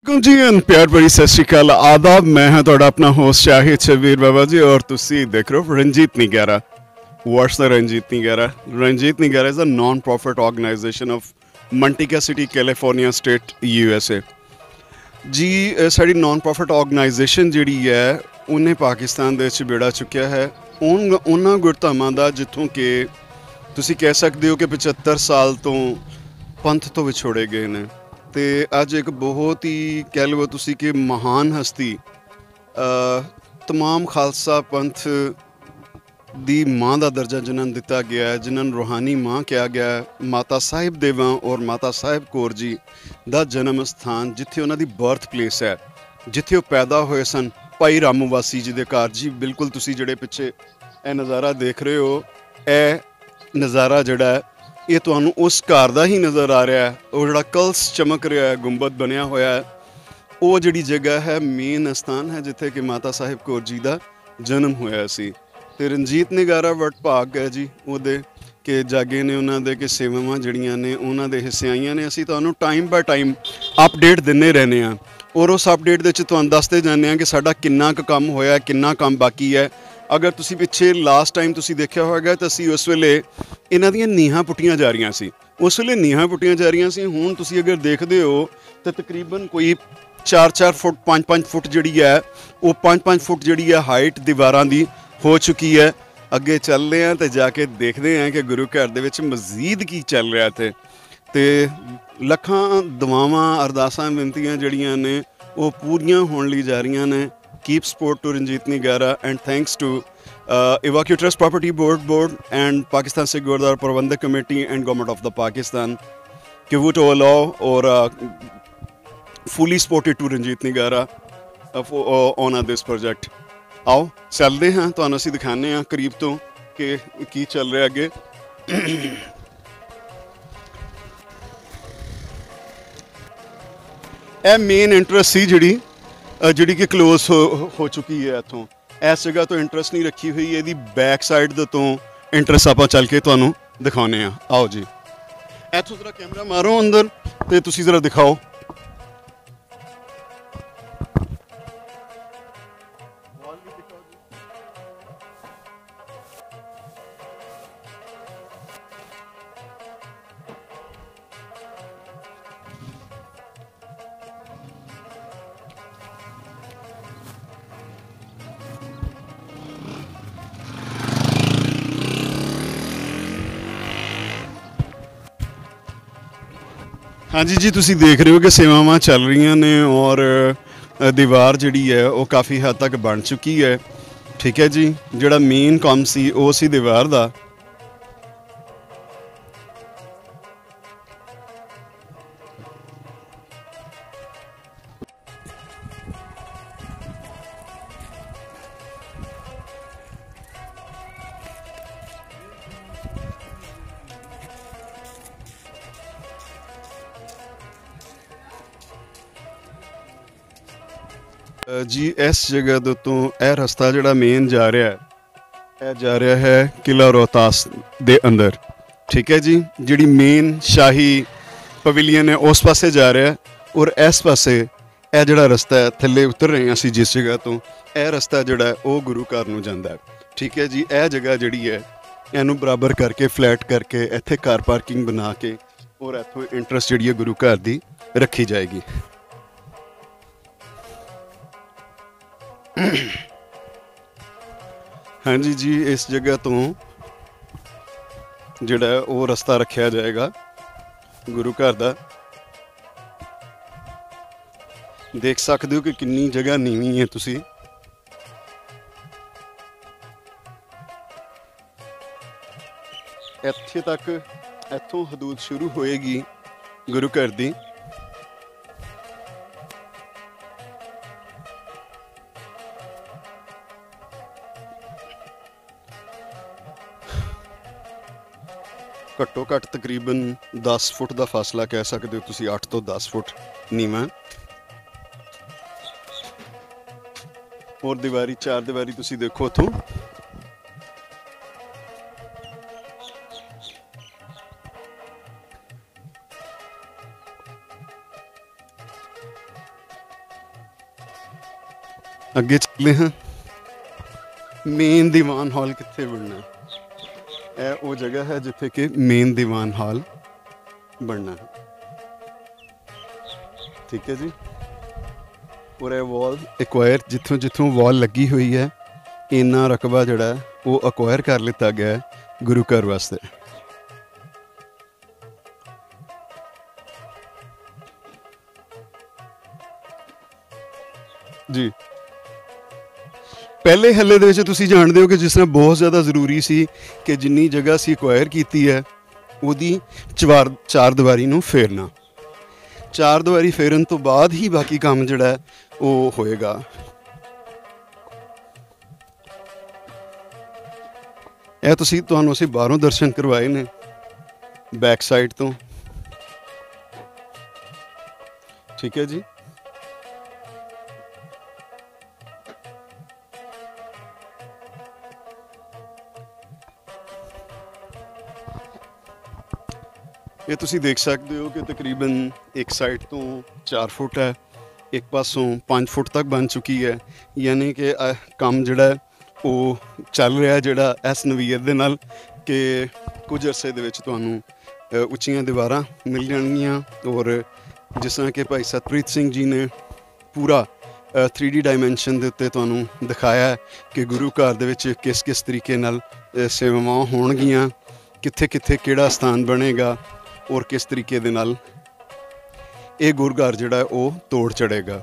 गुंजियन प्यार भरी सत श्रीकाल आदाब। मैं हाँ तुहाडा अपना होस्ट शाहिद शबीर बाबा जी और तुसी देख रहे हो Ranjit Nigara. What's the Ranjit Nigara? Ranjit Nigara is a non profit organisation of Manteca city California state USA। जी साड़ी नॉन प्रॉफिट ऑर्गेनाइजेशन जिहड़ी है उन्हें पाकिस्तान दे विच बेड़ा चुक्या है उन्हां गुरधामां दा जित्थों कि तुसी कह सकते हो कि 75 साल तो पंथ तो विछोड़े गए ने। तो अज एक बहुत ही कह लो तुसी कि महान हस्ती तमाम खालसा पंथ दी माँ का दर्जा जिन्होंने दिता गया है, जिन्होंने रूहानी माँ कहा गया है, माता साहिब देवा और माता साहिब कौर जी का जन्म स्थान जिथे उन्होंने बर्थ प्लेस है, जिथे वो पैदा हुए सन भाई रामूवासी जी के घर। जी बिल्कुल तुसी जिहड़े पिछे यह नज़ारा देख रहे हो, यह नज़ारा जिहड़ा है ये तुहानू उस घर का ही नज़र आ रहा है। वो जिहड़ा कल्स चमक रहा है, गुंबद बनया होया है, वो जिहड़ी जगह है मेन स्थान है जिथे कि माता साहिब कौर जी का जन्म होया सी। ते रंजीत निगारा वट भाग है जी उहदे कि जागे ने उन्होंने कि सेवावां जिहड़ियां ने उन्होंने हिस्से आईयां ने। असीं तुहानू टाइम बाय टाइम अपडेट दिंदे रहने हैं और उस अपडेट दे विच तुहानू दसदे जाने हैं कि साडा किन्ना क काम होया, किन्ना काम बाकी है। अगर तुसी पिछे लास्ट टाइम तुसी देखिया होगा तो असीं उस वेले इन्हां दीयां नीहां पुट्टियां जा रहीआं सी, उस वेले नीहां पुट्टियां जा रहीआं सी। हुण तुसी अगर देखदे हो तो तकरीबन कोई 4-4 फुट 5-5 फुट जिहड़ी है वो 5-5 फुट जिहड़ी है हाइट दीवारां दी हो चुकी है। अगे चल रहे हैं तो जाके देखते हैं कि गुरु घर दे विच मजीद की चल रहा थे। तो लखां दुआवां अरदासां विनतियां जिहड़ियां ने वो पूरियां होण लई जा रहीआं ने। Keep support to Ranjit Nigara and thanks to evacuee trust property board and Pakistan Sikh Gurdwara Prabandhak committee and government of the Pakistan कि वो टू अलाउ और fully supported to Ranjit Nigara on this project। आओ चलते हैं तुहानू असीं दिखाने हैं करीब तो कि की चल रहा अगे। यह मेन इंट्रस्ट सी जिहड़ी कि क्लोज हो चुकी है। इत्थों इस जगह तो इंट्रस्ट नहीं रखी हुई, यदी बैक साइड तो इंट्रस्ट आपां चल के तुहानू दिखाने हैं। आओ जी इत्थों जरा कैमरा मारो अंदर तो तुसीं जरा दिखाओ। हाँ जी जी तुसी देख रहे हो कि सेवावां चल रही ने और दीवार जिहड़ी है वो काफ़ी हद तक बन चुकी है। ठीक है जी, जिहड़ा मेन काम सी वो सी दीवार दा। जी इस जगह दे तो यह रस्ता जिहड़ा मेन जा रहा है, यह जा रहा है किला रोहतास दे अंदर। ठीक है जी, जिहड़ी मेन शाही पवेलियन है उस पासे जा रहा है और इस पासे यह जिहड़ा रस्ता है थल्ले उतर रहे हैं असीं जिस जगह तो, यह रस्ता जिहड़ा है वो गुरु घर नूं जांदा है। ठीक है जी, यह जगह जिहड़ी है इहनूं बराबर करके फ्लैट करके इत्थे कार पार्किंग बना के और इत्थों इंट्रस्ट जिहड़ी है गुरु घर दी रखी जाएगी। हाँ जी जी, इस जगह तो जिहड़ा वो रस्ता रखा जाएगा गुरु घर दा। देख सकते हो कि कितनी जगह नीवी है। तुसी इत्थे तक इत्थों हदूद शुरू होएगी गुरु घर दी। घट्टो घट्ट तकरीबन 10 फुट का फासला कह सकते हो तुसी, 8 तो 10 फुट नीवा। और दीवारी 4 दीवारी तुसी देखो उतों ਅੱਗੇ ਚੱਲੇ ਹਾਂ। ਮੇਨ ਦੀਵਾਨ ਹਾਲ ਕਿੱਥੇ ਬਣਨਾ, ਇਹ ਉਹ ਜਗ੍ਹਾ ਹੈ ਜਿੱਥੇ ਕਿ ਮੇਨ ਦੀਵਾਨ ਹਾਲ ਬਣਨਾ ਹੈ। ਠੀਕ ਹੈ ਜੀ। ਔਰ ਇਹ ਵਾਲ ਐਕਵਾਇਰ, ਜਿੱਥੋਂ ਵਾਲ ਲੱਗੀ ਹੋਈ ਹੈ, ਇੰਨਾ ਰਕਬਾ ਜਿਹੜਾ ਉਹ ਅਕਵਾਇਰ ਕਰ ਲਿੱਤਾ ਗਿਆ ਹੈ ਗੁਰੂ ਘਰ ਵਾਸਤੇ। ਜੀ ਪਹਿਲੇ ਹੱਲੇ ਦੇ ਵਿੱਚ ਤੁਸੀਂ ਜਾਣਦੇ ਹੋ ਕਿ ਜਿਸ ਤਰ੍ਹਾਂ ਬਹੁਤ ਜ਼ਿਆਦਾ ਜ਼ਰੂਰੀ ਸੀ ਕਿ ਜਿੰਨੀ ਜਗ੍ਹਾ ਅਸੀਂ ਐਕਵਾਇਰ ਕੀਤੀ ਹੈ ਉਹਦੀ ਚਾਰ ਦੀਵਾਰੀ ਨੂੰ ਫੇਰਨਾ। ਚਾਰ ਦੀਵਾਰੀ ਫੇਰਨ ਤੋਂ ਬਾਅਦ ਹੀ ਬਾਕੀ ਕੰਮ ਜਿਹੜਾ ਹੈ ਉਹ ਹੋਏਗਾ। ਇਹ ਤੁਹਾਨੂੰ ਅਸੀਂ ਬਾਹਰੋਂ ਦਰਸ਼ਨ ਕਰਵਾਏ ਨੇ, ਬੈਕ ਸਾਈਡ ਤੋਂ। ਠੀਕ ਹੈ ਜੀ। ਇਹ ਤੁਸੀਂ ਦੇਖ ਸਕਦੇ ਹੋ ਕਿ ਤਕਰੀਬਨ ਇੱਕ ਸਾਈਡ ਤੋਂ 4 ਫੁੱਟ ਹੈ, ਇੱਕ ਪਾਸੋਂ 5 ਫੁੱਟ ਤੱਕ ਬਣ ਚੁੱਕੀ ਹੈ। ਯਾਨੀ ਕਿ ਕੰਮ ਜਿਹੜਾ ਉਹ ਚੱਲ ਰਿਹਾ ਜਿਹੜਾ ਇਸ ਨਵੀਅਤ ਦੇ ਨਾਲ ਕਿ ਕੁਝ ਅਰਸੇ ਦੇ ਵਿੱਚ ਤੁਹਾਨੂੰ ਉੱਚੀਆਂ ਦੀਵਾਰਾਂ ਮਿਲ ਜਾਣਗੀਆਂ। ਔਰ ਜਿਸ ਤਰ੍ਹਾਂ ਕਿ ਭਾਈ ਸਤਪ੍ਰੀਤ ਸਿੰਘ ਜੀ ਨੇ ਪੂਰਾ 3D ਡਾਇਮੈਂਸ਼ਨ ਦੇ ਉੱਤੇ ਤੁਹਾਨੂੰ ਦਿਖਾਇਆ ਕਿ ਗੁਰੂ ਘਰ ਦੇ ਵਿੱਚ ਕਿਸ ਤਰੀਕੇ ਨਾਲ ਸੇਵਾਵਾਂ ਹੋਣਗੀਆਂ, ਕਿੱਥੇ ਕਿਹੜਾ ਸਥਾਨ ਬਣੇਗਾ ਔਰ ਕਿਸ ਤਰੀਕੇ ਦੇ ਨਾਲ ਇਹ ਗੁਰੂ ਘਰ ਜਿਹੜਾ ਉਹ ਤੋੜ ਚੜੇਗਾ।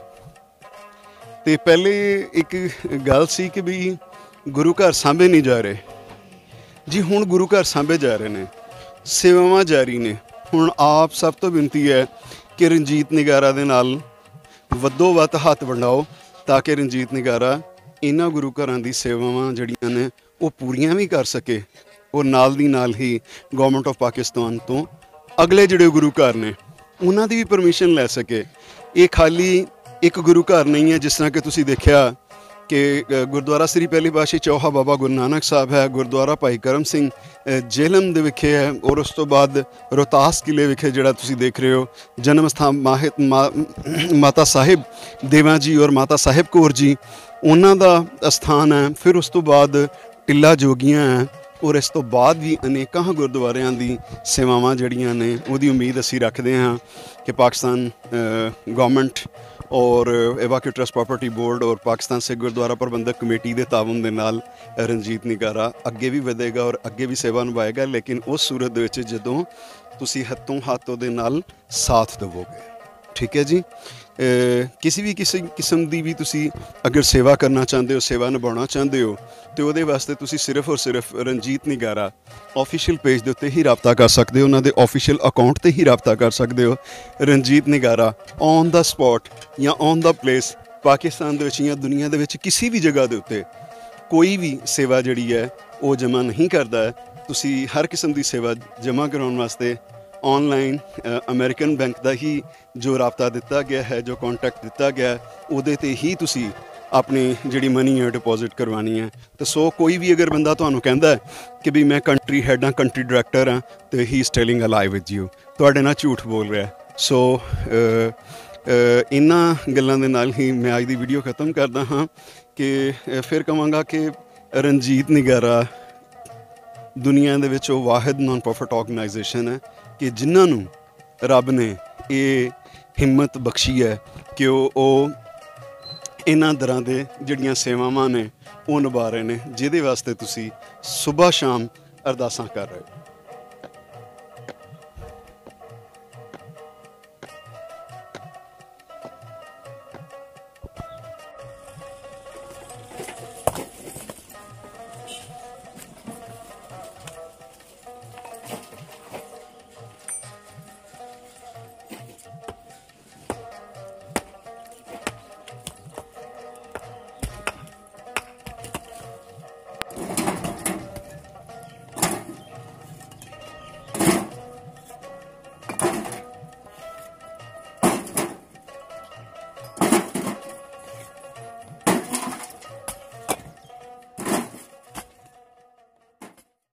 ਤੇ ਪਹਿਲੇ ਇੱਕ ਗੱਲ ਸੀ ਕਿ ਵੀ ਗੁਰੂ ਘਰ ਸਾਂਭੇ ਨਹੀਂ ਜਾ ਰਹੇ ਜੀ, ਹੁਣ ਗੁਰੂ ਘਰ ਸਾਂਭੇ ਜਾ ਰਹੇ ਨੇ, ਸੇਵਾਵਾਂ ਜਾਰੀ ਨੇ। ਹੁਣ ਆਪ ਸਭ ਤੋਂ ਬੇਨਤੀ ਹੈ ਕਿ ਰਣਜੀਤ ਨਿਗਾਰਾ ਦੇ ਨਾਲ ਵੱਧੋ ਵੱਧ ਹੱਥ ਵੰਡਾਓ ਤਾਂ ਕਿ ਰਣਜੀਤ ਨਿਗਾਰਾ ਇਹਨਾਂ ਗੁਰੂ ਘਰਾਂ ਦੀ ਸੇਵਾਵਾਂ ਜਿਹੜੀਆਂ ਨੇ ਉਹ ਪੂਰੀਆਂ ਵੀ ਕਰ ਸਕੇ ਔਰ ਨਾਲ ਦੀ ਨਾਲ ਹੀ ਗੌਰਮੈਂਟ ਆਫ ਪਾਕਿਸਤਾਨ ਤੋਂ ਅਗਲੇ ਜਿਹੜੇ ਗੁਰੂ ਘਰ ਨੇ ਉਹਨਾਂ ਦੀ ਵੀ ਪਰਮਿਸ਼ਨ ਲੈ ਸਕੇ। ਇਹ ਖਾਲੀ ਇੱਕ ਗੁਰੂ ਘਰ ਨਹੀਂ ਹੈ, ਜਿਸ ਤਰ੍ਹਾਂ ਕਿ ਤੁਸੀਂ ਦੇਖਿਆ ਕਿ ਗੁਰਦੁਆਰਾ ਸ੍ਰੀ ਪਹਿਲੀ ਪਾਤਸ਼ਾਹੀ ਚੌਹਾ ਬਾਬਾ ਗੁਰੂ ਨਾਨਕ ਸਾਹਿਬ ਹੈ, ਗੁਰਦੁਆਰਾ ਭਾਈ ਕਰਮ ਸਿੰਘ ਜੇਹਲਮ ਦੇ ਵਿਖੇ ਹੈ, ਔਰ ਉਸ ਤੋਂ ਬਾਅਦ ਰੋਹਤਾਸ ਕਿਲੇ ਵਿਖੇ ਜਿਹੜਾ ਤੁਸੀਂ ਦੇਖ ਰਹੇ ਹੋ ਜਨਮ ਸਥਾਨ ਮਾਤਾ ਸਾਹਿਬ ਦੇਵਾਂ ਜੀ ਔਰ ਮਾਤਾ ਸਾਹਿਬ ਕੌਰ ਜੀ, ਉਹਨਾਂ ਦਾ ਅਸਥਾਨ ਹੈ। ਫਿਰ ਉਸ ਤੋਂ ਬਾਅਦ ਟਿੱਲਾ ਜੋਗੀਆਂ ਹੈ ਔਰ ਇਸ ਤੋਂ ਬਾਅਦ ਵੀ ਅਨੇਕਾਂ ਗੁਰਦੁਆਰਿਆਂ ਦੀ ਸੇਵਾਵਾਂ ਜਿਹੜੀਆਂ ਨੇ ਉਹਦੀ ਉਮੀਦ ਅਸੀਂ ਰੱਖਦੇ ਹਾਂ ਕਿ ਪਾਕਿਸਤਾਨ ਗੌਰਮੈਂਟ ਔਰ एवाक्यू ट्रस्ट प्रॉपर्टी बोर्ड और पाकिस्तान सिख गुरुद्वारा प्रबंधक कमेटी के ताउन दे नाल रंजीत निगारा अगे भी वधेगा और अगे भी सेवा निभाएगा। लेकिन उस सूरत दे विच जदों तुसीं हत्थों हाथों दे नाल साथ देवोगे। ठीक है जी। किसी भी किस्म की भी तुसी अगर सेवा करना चाहते हो, सेवा निभाना चाहते हो, तो वो वास्ते तुसी सिर्फ और सिर्फ रंजीत निगारा ऑफिशियल पेज के उत्ते ही रबता कर सकते हो, उन्होंने ऑफिशियल अकाउंट ते ही रबता कर सकते हो। Ranjit Nigara on the spot या ऑन द प्लेस पाकिस्तान दे विच या दुनिया दे विच किसी भी जगह के उत्ते कोई भी सेवा जिहड़ी है वो जमा नहीं करता है। तुसी हर किस्म की सेवा जमा कराने वास्ते ऑनलाइन अमेरिकन बैंक का ही जो राबता दिता गया है, जो कॉन्टैक्ट दिता गया है, उहदे ते ही तुसी अपनी जिहड़ी मनी है डिपॉजिट करवानी है। तो सो कोई भी अगर बंदा तुहानूं कहंदा है कि भी मैं कंट्री हैड हाँ, कंट्री डायरैक्टर हाँ, तो he is telling a lie with you, तुहाडे नाल झूठ बोल रहा है। सो इन्हां गल्लां दे नाल ही मैं अज दी वीडियो खत्म करदा हाँ कि फिर कहांगा कि रंजीत निगारा दुनिया दे विच वो वाहिद नॉन प्रॉफिट ऑर्गेनाइजेशन है कि जिन्हां नूं रब ने ये हिम्मत बख्शी है कि वो इन्हां तरह दे जिहड़ियां सेवावां ने वो निभा रहे ने, जिहदे वास्ते तुसी सुबह शाम अरदासां कर रहे हो।